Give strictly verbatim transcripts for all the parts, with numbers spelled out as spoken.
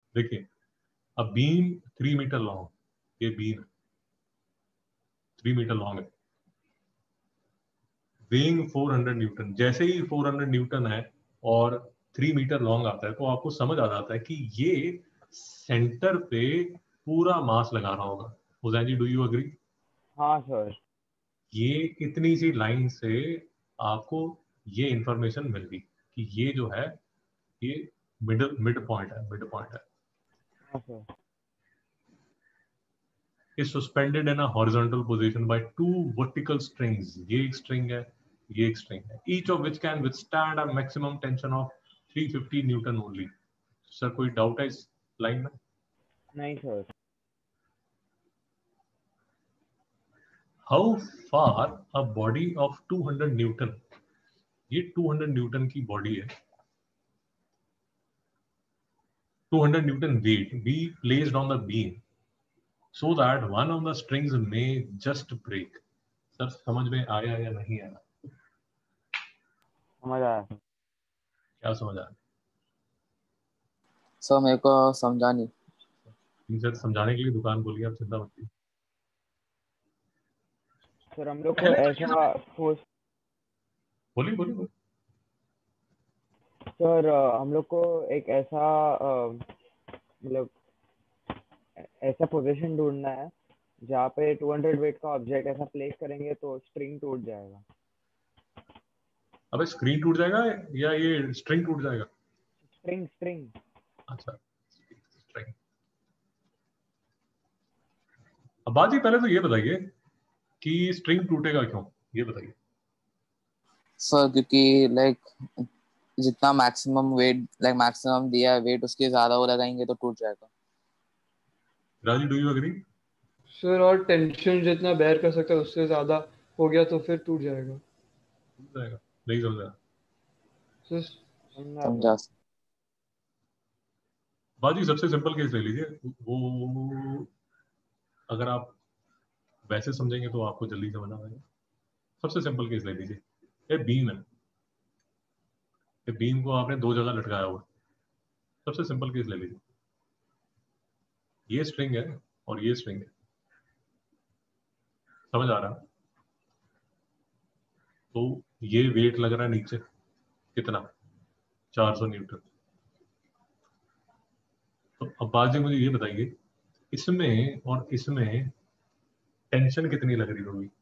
देखिए, a beam three metre long, ये beam three metre long है, वेइंग फोर हंड्रेड न्यूटन। जैसे ही फोर हंड्रेड न्यूटन है और थ्री मीटर लॉन्ग आता है तो आपको समझ आ जाता है कि ये सेंटर पे पूरा मास लगा रहा होगा। Hussain ji, do you agree? हाँ सर। ये इतनी सी लाइन से आपको ये इंफॉर्मेशन मिल गई कि ये जो है ये मिड मिड पॉइंट है, मिड पॉइंट है। हाँ sir. is suspended in a horizontal position by two vertical strings. ये एक string है, ये एक string है, each of which can withstand a maximum tension of three hundred fifty newton only. Sir कोई डाउट है इस लाइन में? नहीं sir. How far a body of two hundred newton, ये two hundred न्यूटन की बॉडी है, two hundred newton weight be placed on the beam so that one of the strings may just break. Sir समझ में आया या नहीं आया? समझ आया सर। क्या समझ आया? सर मेरे को समझा नहीं। सर समझाने के लिए दुकान खोली, आप चिंता मत कीजिए। सर हम लोग को ऐसा फोर्स, बोलिए बोलिए बोलिए। सर अ, हम लोग को एक ऐसा अ, मतलब ऐसा पोजीशन ढूंढना है जहाँ पे टू हंड्रेड वेट का ऑब्जेक्ट ऐसा प्लेस करेंगे तो स्ट्रिंग टूट जाएगा। अबे स्क्रीन टूट जाएगा या ये स्ट्रिंग टूट जाएगा? String string. अच्छा, स्ट्रिंग। अब बात जी पहले तो ये बताइए कि स्ट्रिंग टूटेगा क्यों, ये बताइए। सर क्योंकि लाइक जितना मैक्सिमम वेट लाइक मैक्सिमम दिया है वेट उसके ज्यादा वो लगाएंगे तो टूट जाएगा। Raju, do you agree? Sir और टेंशन जितना बेयर कर सकता है उससे ज्यादा हो गया तो फिर टूट जाएगा। टूट जाएगा? नहीं समझा। सर समझा समझा। सर। बाजी सबसे सिंपल केस ले लीजिए, वो अगर आप वैसे समझेंगे तो आपको जल्दी समझ आएगा। सबसे सिंपल केस ले लीजिए, ये बीम है, ये बीम को आपने दो जगह लटकाया हुआ। सबसे सिंपल केस ले लीजिए, ये स्ट्रिंग है और ये स्ट्रिंग है, समझ आ रहा? तो ये वेट लग रहा है नीचे, कितना? चार सौ न्यूटन। तो अब बाजी मुझे ये बताइए, इसमें और इसमें टेंशन कितनी लग रही होगी?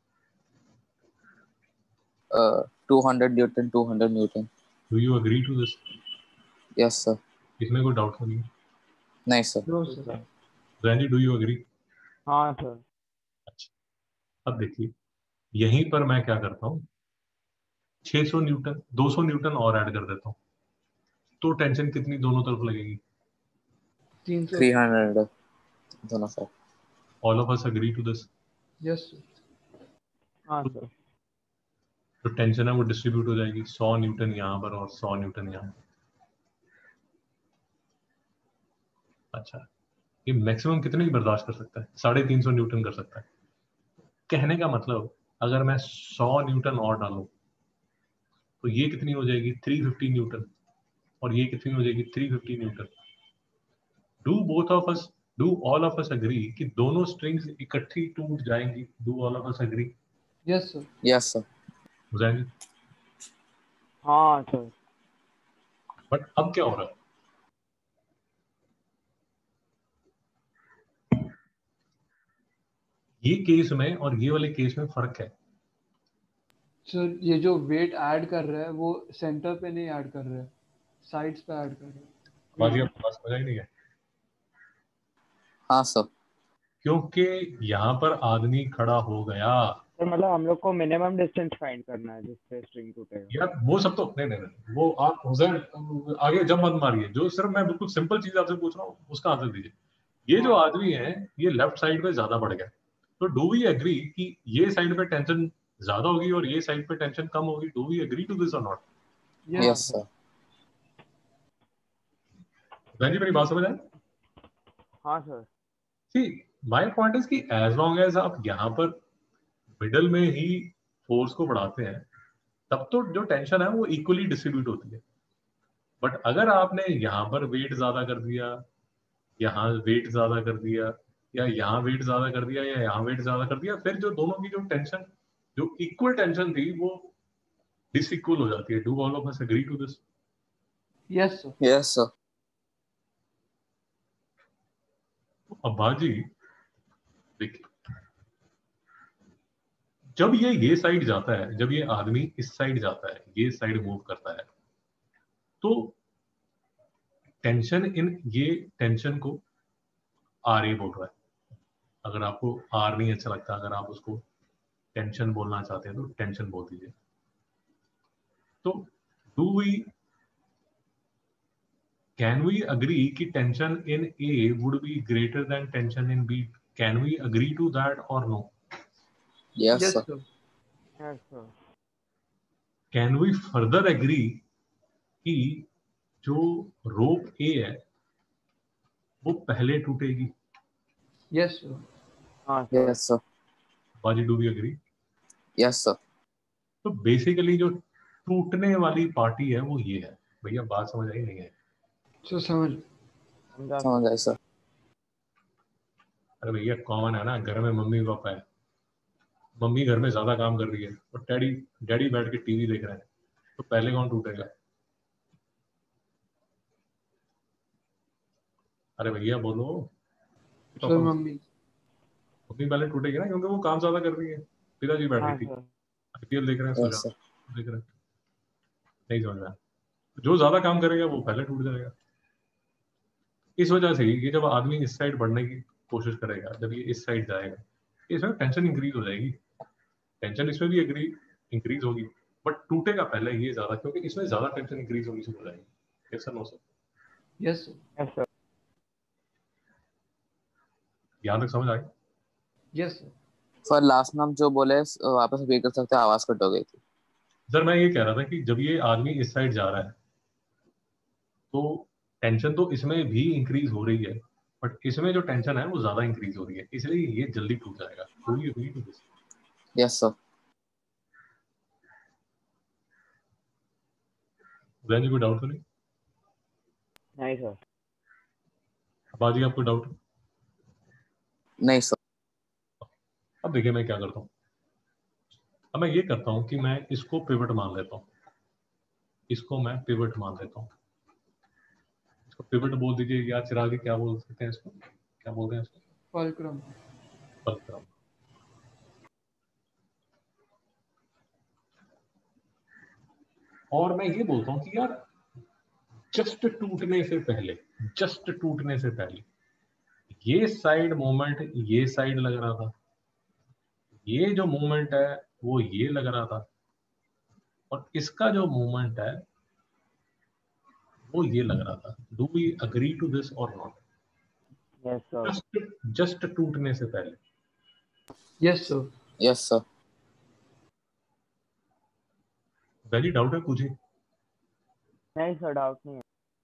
Two hundred newton two hundred newton. Do you agree to this? Yes sir. इसमें कोई डाउट नहीं है? नहीं sir. No sir. Randy, do you agree? हाँ सर। अच्छा, अब देखिए, यहीं पर मैं क्या करता हूँ, छह सौ न्यूटन दो सौ न्यूटन और ऐड कर देता हूँ, तो टेंशन कितनी दोनों तरफ लगेगी? तीन सौ। थ्री हंड्रेड दोनों sir. All of us agree to this? Yes sir. हाँ सर। तो टेंशन है वो डिस्ट्रीब्यूट हो जाएगी, सौ न्यूटन यहाँ पर और सौ न्यूटन यहाँ। अच्छा, ये मैक्सिमम कितने ही बर्दाश्त कर सकता है? साढ़े तीन सौ न्यूटन कर सकता है। कहने का मतलब, अगर मैं सौ न्यूटन और डालूं तो ये कितनी हो जाएगी? तीन सौ पचास न्यूटन। और ये कितनी हो जाएगी? तीन सौ पचास न्यूटन। Do both of us do all of us agree कि दोनों स्ट्रिंग्स इकट्ठी टूट जाएंगी? Do all of us agree? Yes sir. Yes sir. Hussain ji? हाँ सर। बट अब क्या हो रहा है? ये केस में और ये वाले केस में फर्क है। सर ये जो वेट ऐड कर रहा है वो सेंटर पे नहीं ऐड कर रहा है, साइड्स पे ऐड कर रहा है। बाजी आपको बात समझ आई नहीं है? हाँ सर। क्योंकि यहाँ पर आदमी खड़ा हो गया। सर मतलब हम लोग को मिनिमम डिस्टेंस फाइंड करना है जिससे स्ट्रिंग टूटेगा। यार वो सब तो नहीं नहीं नहीं, वो आप हुसैन आगे जब मत मारिए, जो सिर्फ मैं बिल्कुल सिंपल चीज आपसे पूछ रहा हूँ उसका आंसर दीजिए। ये जो आदमी है ये लेफ्ट साइड पे ज्यादा बढ़ गया, तो डू वी एग्री कि ये साइड पे टेंशन ज्यादा होगी और ये साइड पे टेंशन कम होगी? Do we agree to this or not? Yes sir. Hussain ji, मेरी बात समझ आए? हाँ sir. See, my point is कि एज लॉन्ग एज आप यहाँ पर मिडल में ही फोर्स को बढ़ाते हैं तब तो जो टेंशन है वो इक्वली डिस्ट्रीब्यूट होती है। बट अगर आपने यहाँ पर वेट ज्यादा कर दिया यहाँ वेट ज्यादा कर दिया, या यहाँ वेट ज्यादा कर दिया, या यहाँ वेट ज्यादा कर दिया, फिर जो दोनों की जो टेंशन, जो इक्वल टेंशन थी, वो डिसइक्वल हो जाती है. Do all of us agree to this? Yes sir. Yes sir. अब बाजी देखिए, जब ये ये साइड जाता है, जब ये आदमी इस साइड जाता है, ये साइड मूव करता है, तो टेंशन इन ये टेंशन को आर ए बोल रहा है. अगर आपको आर नहीं अच्छा लगता, अगर आप उसको टेंशन बोलना चाहते हैं तो टेंशन बोल दीजिए. तो do we can we agree कि tension in A would be greater than tension in B? Can we agree to that or no? Yes yes sir. Sir. Yes sir. Can we further agree कि जो rope A है वो पहले टूटेगी? Yes sir. हाँ sir. Yes sir. Baji, do we agree? Yes sir. तो basically जो टूटने वाली पार्टी है वो ये है. भैया बात समझ आई नहीं है? सर समझ. समझा सर. समझ आए सर. अरे भैया कॉमन है ना, घर में मम्मी पापा है, मम्मी घर में ज्यादा काम कर रही है और डैडी डैडी बैठ के टीवी देख रहे हैं, तो पहले कौन टूटेगा? अरे भैया बोलो. सर तो मम्मी. मम्मी पहले टूटेगी ना, क्योंकि वो काम ज्यादा कर रही है. पिताजी बैठ हाँ के सर. आईपीएल देख रहे हैं, सो यस जा सर. देख रहे हैं. नहीं समझ रहा. जो ज्यादा काम करेगा वो पहले टूट जाएगा. इस वजह से ये जब आदमी इस साइड बढ़ने की कोशिश करेगा, जब ये इस साइड जाएगा, इसमें टेंशन इंक्रीज हो जाएगी. टेंशन इसमें भी एग्री इंक्रीज होगी, बट टूटेगा पहले ये ज्यादा, क्योंकि इसमें ज्यादा टेंशन इंक्रीज होनी शुरू हो जाएगी. कैसा no sir? Yes sir. Yes sir. यहाँ तक समझ आए? Yes sir. सर लास्ट में हम जो बोले वापस रिपीट कर सकते हैं, आवाज कट हो गई थी. सर मैं ये कह रहा था कि जब ये आदमी इस साइड जा रहा है तो टेंशन तो इसमें भी इंक्रीज हो रही है, बट इसमें जो टेंशन है वो ज्यादा इंक्रीज हो रही है, इसलिए ये जल्दी टूट जाएगा. Do you agree to this? Yes sir. Then कोई डाउट तो नहीं? नहीं सर. बाजी आपको डाउट? नहीं सर. अब देखिए मैं क्या करता हूँ. अब मैं ये करता हूँ कि मैं इसको पिवट मान लेता हूँ. इसको मैं पिवट मान लेता हूँ. इसको पिवट बोल दीजिए, या चिराग क्या बोल सकते हैं इसको, क्या बोलते हैं इसको? फलक्रम. फलक्रम. और मैं ये बोलता हूँ कि यार जस्ट टूटने से पहले, जस्ट टूटने से पहले ये साइड मूवमेंट ये साइड लग रहा था, ये जो मूवमेंट है वो ये लग रहा था, और इसका जो मूवमेंट है वो ये लग रहा था. Do we agree to this or not? Yes sir. Just just टूटने से पहले. Yes sir. Yes sir. वैली डाउट है पूछिए. नहीं सर, डाउट नहीं है.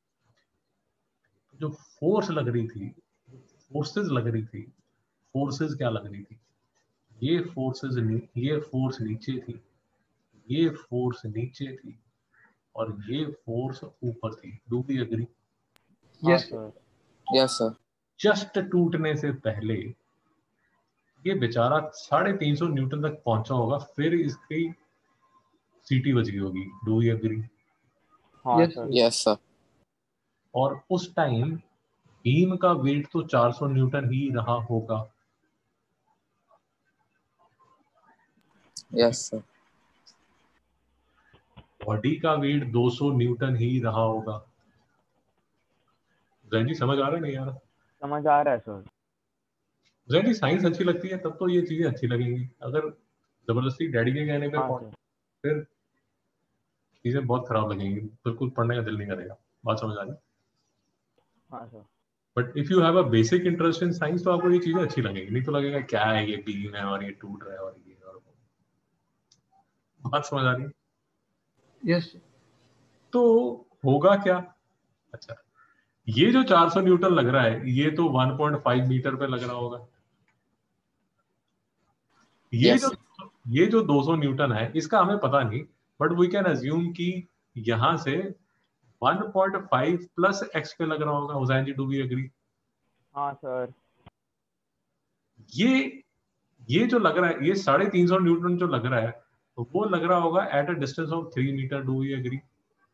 जो फोर्स लग रही थी, फोर्सेस लग रही थी, फोर्सेस क्या लग रही थी? ये फोर्सेस ये फोर्स नीचे थी, ये फोर्स नीचे थी, और ये फोर्स ऊपर थी. Do we agree? हाँ yes sir. Yes sir. Just टूटने से पहले ये बेचारा साढ़े तीन सौ न्यूटन तक पहुंचा होगा, फिर इसकी सीटी बच गई होगी. Do we agree? हाँ yes sir. Sir. Yes sir. और उस टाइम बीम का वेट तो चार सौ न्यूटन ही रहा होगा. Yes sir. बॉडी का वेट दो सौ न्यूटन ही रहा होगा. जैन जी समझ आ रहा है नहीं आ रहा? समझ आ रहा है सर. जैन जी साइंस अच्छी लगती है तब तो ये चीजें अच्छी लगेंगी. अगर जबरदस्ती डैडी के कहने पे हाँ पहुंच, सर. फिर चीजें बहुत खराब लगेंगी, बिल्कुल पढ़ने का दिल नहीं करेगा. बात समझ आ रही? हाँ sir. But if you have a basic interest in science तो आपको ये चीजें अच्छी लगेंगी. नहीं तो लगेगा क्या है ये बीम है और ये टूट रहा है और ये और वो. बात समझ आ रही है? यस. तो होगा क्या? अच्छा, ये जो चार सौ न्यूटन लग रहा है ये तो वन पॉइंट फाइव मीटर पे लग रहा होगा. ये Yes. जो ये जो दो सौ न्यूटन है इसका हमें पता नहीं, बट वी कैन अज्यूम कि यहां से one point five plus x पे लग रहा होगा. Hussain ji, do we agree? हाँ सर। ये ये जो लग रहा है, ये साढ़े तीन सौ न्यूटन जो लग रहा है, तो वो लग रहा होगा at a distance of three metre. Do you agree?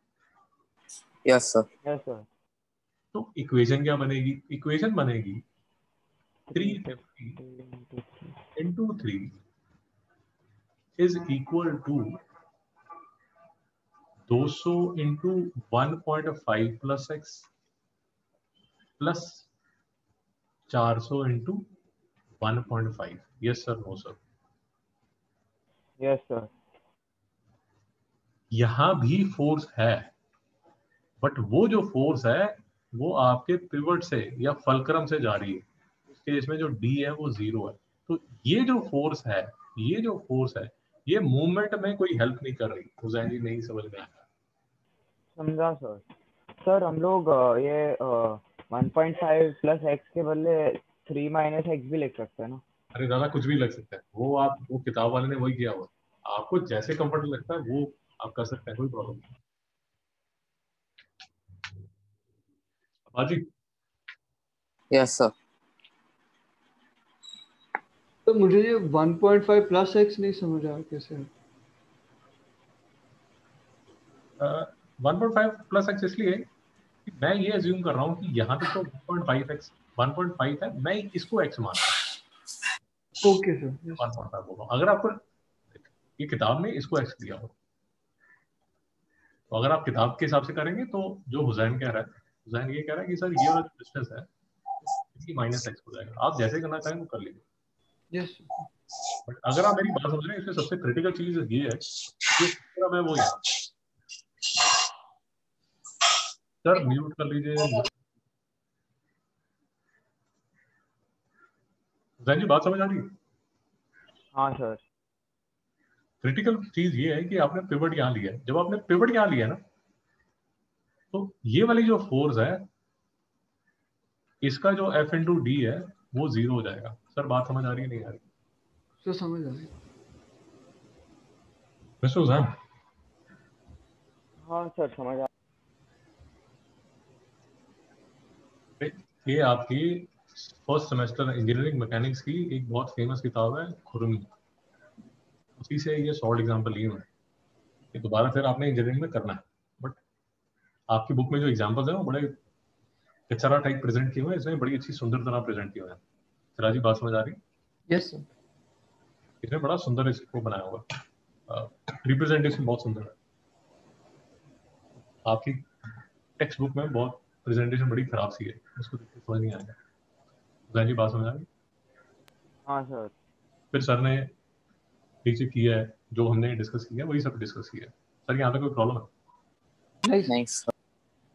Yes sir. Yes sir. तो इक्वेशन क्या बनेगी? इक्वेशन बनेगी three three fifty fifty into three is equal to दो सौ into one point five plus x plus चार सौ into one point five. Yes sir, no sir? Yes sir. यहां भी फोर्स है, बट वो जो फोर्स है वो आपके पिवट से या फलक्रम से जा रही है। इस केस में जो डी है वो जीरो है। तो ये जो फोर्स है, ये जो फोर्स है, ये मूवमेंट में कोई हेल्प नहीं कर रही। हुसैन जी नहीं समझ में आया? समझा सर। सर हम लोग अ, ये one point five plus x के बदले थ्री माइनस एक्स भी लिख सकते हैं ना? अरे दादा, कुछ भी लग सकता है। वो आप वो किताब वाले ने वही किया हुआ। आपको जैसे कंफर्टेबल लगता है वो आप कर सकते हैं, कोई प्रॉब्लम नहीं। बाजी, यस सर। तो मुझे ये one point five plus x नहीं समझ आया कैसे है। One point five plus x इसलिए कि मैं ये अज्यूम कर रहा हूँ कि यहाँ तक तो one point five x one point five है, मैं इसको एक्स मान रहा हूँ। Okay sir. Yes. One point five बोल रहा हूँ। अगर आपको ये किताब में इसको एक्स दिया हो, तो अगर आप किताब के हिसाब से करेंगे तो जो हुसैन कह रहा है, हुसैन ये कह रहा है कि सर ये वाला जो डिस्टेंस है इसकी माइनस एक्स हो जाएगा। आप जैसे करना चाहें वो कर लीजिए। यस। बट अगर आप मेरी बात समझ रहे हैं, इसमें सबसे क्रिटिकल चीज ये है, जो सूत्र है वो यहाँ। सर म्यूट कर लीजिए। हुसैन जी बात समझ आ रही है? हाँ सर। क्रिटिकल चीज ये है कि आपने पिवट यहाँ लिया है। जब आपने पिवट यहाँ लिया ना, तो ये वाली जो फोर्स है, इसका जो एफ इंटू डी है वो जीरो हो जाएगा। सर बात समझ आ रही है नहीं आ रही? सर समझ आ गई। मिस्टर हुसैन, हाँ सर समझ आ। ये आपकी फर्स्ट सेमेस्टर इंजीनियरिंग मैकेनिक्स की एक बहुत फेमस किताब है, खुरमी। उसी से ये सॉल्ड एग्जाम्पल लिए हुए हैं कि दोबारा फिर आपने इंजीनियरिंग में करना है। बट आपकी बुक में जो एग्जाम्पल्स हैं वो बड़े कचरा टाइप प्रेजेंट किए हुए हैं, इसमें बड़ी अच्छी सुंदर तरह प्रेजेंट किए हुए हैं। सिराजी बात समझ आ रही है? Yes sir. इसमें बड़ा सुंदर इसको बनाया होगा, रिप्रेजेंटेशन बहुत सुंदर है। आपकी टेक्स्ट बुक में बहुत प्रेजेंटेशन बड़ी खराब सी है, उसको देख के समझ नहीं आएगा। हुसैन जी बात समझ आ रही? हाँ सर। फिर सर ने नीचे किया है जो हमने डिस्कस किया, वही सब डिस्कस किया है। सर यहाँ पे कोई प्रॉब्लम है? नहीं नहीं सर।